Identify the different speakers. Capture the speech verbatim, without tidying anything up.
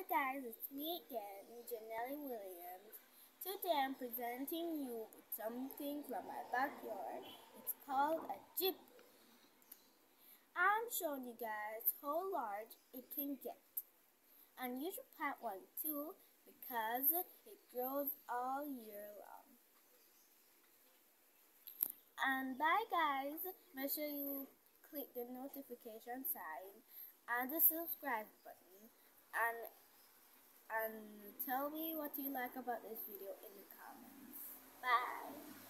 Speaker 1: guys, it's me again, Jimbiline. Today I'm presenting you with something from my backyard. It's called a Jeep. I'm showing you guys how large it can get. And you should plant one too because it grows all year long. And bye guys, make sure you click the notification sign and the subscribe button and and tell me what you like about this video in the comments. Bye!